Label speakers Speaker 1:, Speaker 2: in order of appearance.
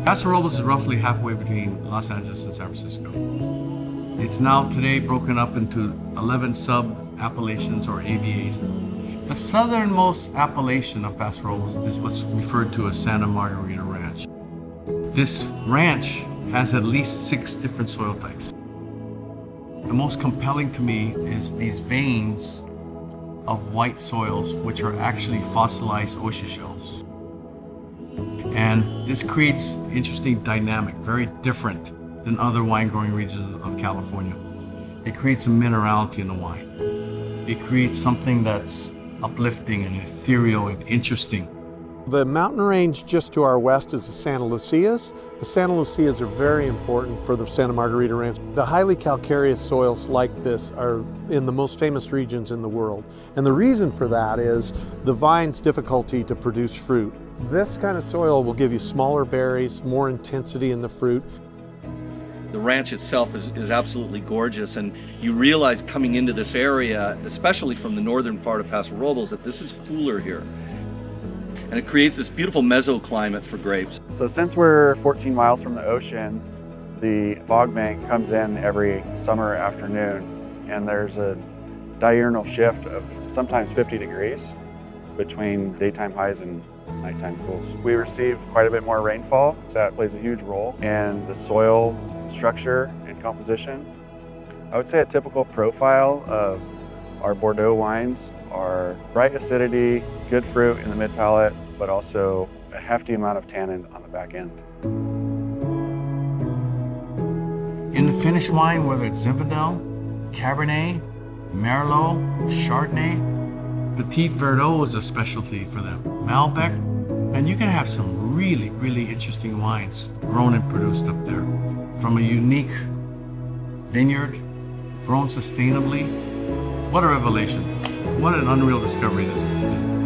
Speaker 1: Paso Robles is roughly halfway between Los Angeles and San Francisco. It's now today broken up into 11 sub-appellations or AVAs. The southernmost appellation of Paso Robles is what's referred to as Santa Margarita Ranch. This ranch has at least 6 different soil types. The most compelling to me is these veins of white soils, which are actually fossilized oyster shells. And this creates interesting dynamic, very different than other wine growing regions of California. It creates a minerality in the wine. It creates something that's uplifting and ethereal and interesting.
Speaker 2: The mountain range just to our west is the Santa Lucias. The Santa Lucias are very important for the Santa Margarita Ranch. The highly calcareous soils like this are in the most famous regions in the world. And the reason for that is the vine's difficulty to produce fruit. This kind of soil will give you smaller berries, more intensity in the fruit.
Speaker 3: The ranch itself is absolutely gorgeous, and you realize coming into this area, especially from the northern part of Paso Robles, that this is cooler here. And it creates this beautiful mesoclimate for grapes.
Speaker 4: So since we're 14 miles from the ocean, the fog bank comes in every summer afternoon, and there's a diurnal shift of sometimes 50 degrees between daytime highs and nighttime cools. We receive quite a bit more rainfall, so that plays a huge role in the soil structure and composition. I would say a typical profile of our Bordeaux wines are bright acidity, good fruit in the mid palate, but also a hefty amount of tannin on the back end.
Speaker 1: In the finished wine, whether it's Zinfandel, Cabernet, Merlot, Chardonnay, Petit Verdot is a specialty for them, Malbec, and you can have some really, really interesting wines grown and produced up there from a unique vineyard, grown sustainably. What a revelation. What an unreal discovery this has been.